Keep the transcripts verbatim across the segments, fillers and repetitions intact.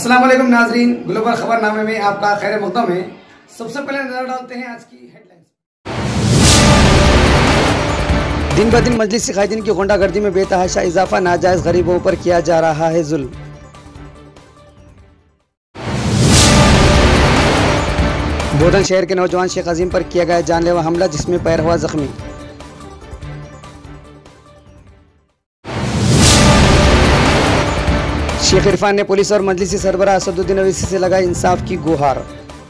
अस्सलाम वालेकुम नाजरीन, ग्लोबल खबरनामे में आपका खैर मक़दम है। सबसे पहले नजर डालते हैं आज की हेडलाइंस। दिन ब दिन मजलिस क़ायदीन की गुंडागर्दी में बेतहाशा इजाफा, नाजायज गरीबों पर किया जा रहा है जुल्म। बोधन शहर के नौजवान शेख अजीम पर किया गया जानलेवा हमला, जिसमें पैर हुआ जख्मी। शेख इरफान ने पुलिस और मजलिसी सरबराह असदुद्दीन अवैसी से लगाई इंसाफ की गुहार।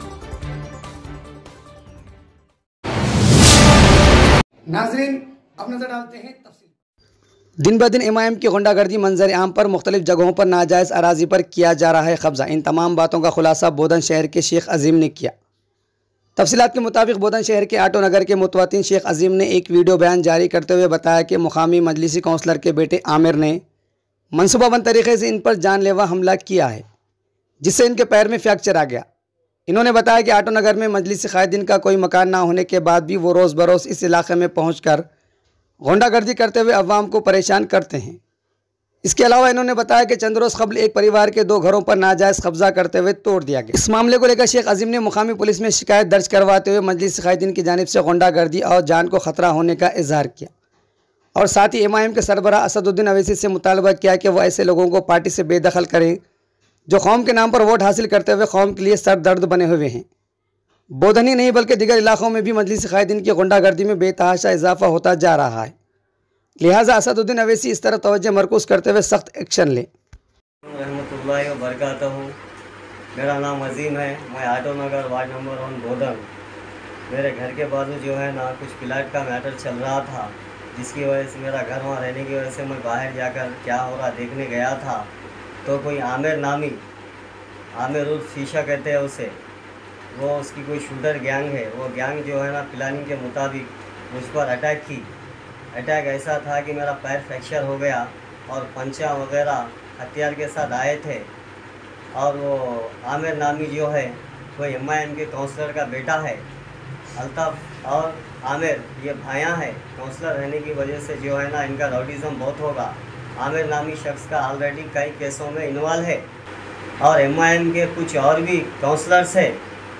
नाजरीन, अब नजर डालते हैं तफसील। दिन ब दिन एमआईएम की गुंडागर्दी मंजर आम पर मुख्तलिफ जगहों पर नाजायज़ अराजी पर किया जा रहा है कब्जा। इन तमाम बातों का खुलासा बोधन शहर के शेख अजीम ने किया। तफसीलात के मुताबिक बोधन शहर के आटो नगर के मुतवतिन शेख अजीम ने एक वीडियो बयान जारी करते हुए बताया कि मुकामी मजलिसी काउंसलर के बेटे आमिर ने मनसूबाबंद तरीके से इन पर जानलेवा हमला किया है, जिससे इनके पैर में फ्रैक्चर आ गया। इन्होंने बताया कि आटो नगर में मजलिस क़ायदीन का कोई मकान ना होने के बाद भी वो रोज़ बरोज़ इस इलाके में पहुंचकर गुंडागर्दी करते हुए अवाम को परेशान करते हैं। इसके अलावा इन्होंने बताया कि चंद रोज़ कबल एक परिवार के दो घरों पर नाजायज़ कब्जा करते हुए तोड़ दिया गया। इस मामले को लेकर शेख अजीम ने मुकामी पुलिस में शिकायत दर्ज करवाते हुए मजलिस क़ायदीन की जानिब से गुंडागर्दी और जान को ख़तरा होने का इजहार किया और साथ ही एमआईएम के सरबराह असदुद्दीन अवैसी से मुतालबा किया कि वह ऐसे लोगों को पार्टी से बेदखल करें जो कौम के नाम पर वोट हासिल करते हुए कौम के लिए सर दर्द बने हुए हैं। बोधन ही नहीं बल्कि दीगर इलाकों में भी मजलिस क़ायदीन की गुंडागर्दी में बेतहाशा इजाफा होता जा रहा है, लिहाजा असदुद्दीन अवैसी इस तरह तवज्जो मरकूज़ करते हुए सख्त एक्शन लें। रहमतुल्लाहि व बरकातहू। मेरा नाम अजीम है, मैं Auto Nagar ward number one Bodhan. मेरे घर के बाजू जो है ना कुछ प्लाट का मैटर चल रहा था, जिसकी वजह से मेरा घर वहाँ रहने की वजह से मैं बाहर जाकर क्या हो रहा देखने गया था, तो कोई आमिर नामी, आमिर उर्फ शीशा कहते हैं उसे, वो उसकी कोई शूटर गैंग है। वो गैंग जो है ना प्लानिंग के मुताबिक मुझ पर अटैक की। अटैक ऐसा था कि मेरा पैर फ्रैक्चर हो गया और पंचा वगैरह हथियार के साथ आए थे। और वो आमिर नामी जो है वो एमआईएम के काउंसलर का बेटा है। अल्ताफ़ और आमिर ये भाया है। काउंसलर रहने की वजह से जो है ना इनका राउडिज़म बहुत होगा। आमिर नामी शख्स का ऑलरेडी कई केसों में इन्वॉल्व है और एमआईएम के कुछ और भी काउंसलर्स है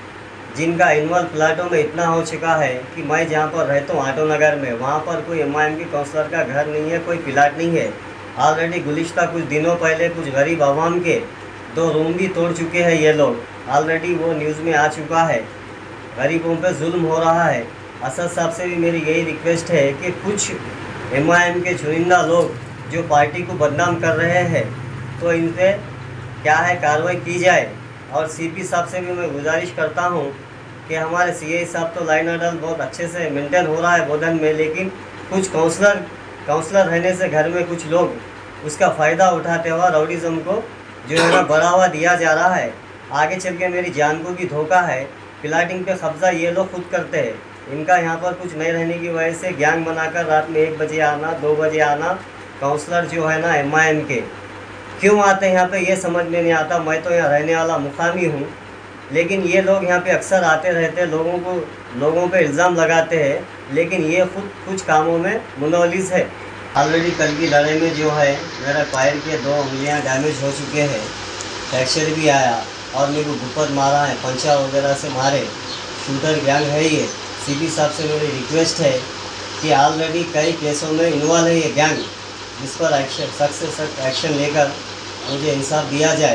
जिनका इन्वॉल्व प्लाटों में इतना हो चुका है कि मैं जहाँ पर रहता हूँ आटो नगर में, वहाँ पर कोई एमआईएम के काउंसलर का घर नहीं है, कोई प्लाट नहीं है। ऑलरेडी गुज़िश्ता कुछ दिनों पहले कुछ गरीब आवाम के दो रूम भी तोड़ चुके हैं ये लोग। ऑलरेडी वो न्यूज़ में आ चुका है। गरीबों पे जुल्म हो रहा है। असद साहब से भी मेरी यही रिक्वेस्ट है कि कुछ एमआईएम के चुनिंदा लोग जो पार्टी को बदनाम कर रहे हैं तो इन पे क्या है कार्रवाई की जाए। और सीपी साहब से भी मैं गुजारिश करता हूं कि हमारे सीआई साहब तो लाइन ऑर्डर बहुत अच्छे से मेंटेन हो रहा है बोधन में, लेकिन कुछ काउंसलर काउंसलर रहने से घर में कुछ लोग उसका फ़ायदा उठाते हुए राउडिज़म को जो है ना बढ़ावा दिया जा रहा है। आगे चल के मेरी जान को भी धोखा है। प्लाटिंग पे कब्ज़ा ये लोग खुद करते हैं। इनका यहाँ पर कुछ नहीं रहने की वजह से गैंग बनाकर रात में एक बजे आना, दो बजे आना। काउंसलर जो है ना एमआईएम के क्यों आते हैं यहाँ पे ये समझ में नहीं आता। मैं तो यहाँ रहने वाला मुकामी हूँ, लेकिन ये लोग यहाँ पे अक्सर आते रहते हैं, लोगों को लोगों पे इल्ज़ाम लगाते हैं, लेकिन ये खुद कुछ कामों में मुनव्वलिस है। ऑलरेडी कल की लड़ाई में जो है मेरा पैर के दो उंगलियाँ डैमेज हो चुके हैं, फ्रैक्चर भी आया और मेरे को गुप्पत मारा है, पंचा वगैरह से मारे। शूटर गैंग है ये। सीपी साहब से मेरी रिक्वेस्ट है कि ऑलरेडी कई केसों में इन्वॉल्व है ये गैंग, जिस पर एक्शन सख्त से सख्त एक्शन लेकर मुझे इंसाफ दिया जाए।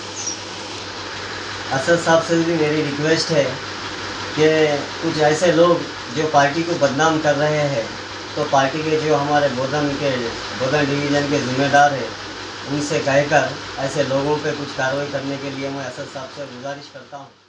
असद साहब से भी मेरी रिक्वेस्ट है कि कुछ ऐसे लोग जो पार्टी को बदनाम कर रहे हैं, तो पार्टी के जो हमारे बोधन के बोधन डिवीज़न के जिम्मेदार हैं उनसे कहकर ऐसे लोगों पे कुछ कार्रवाई करने के लिए मैं असद साहब से गुजारिश करता हूँ।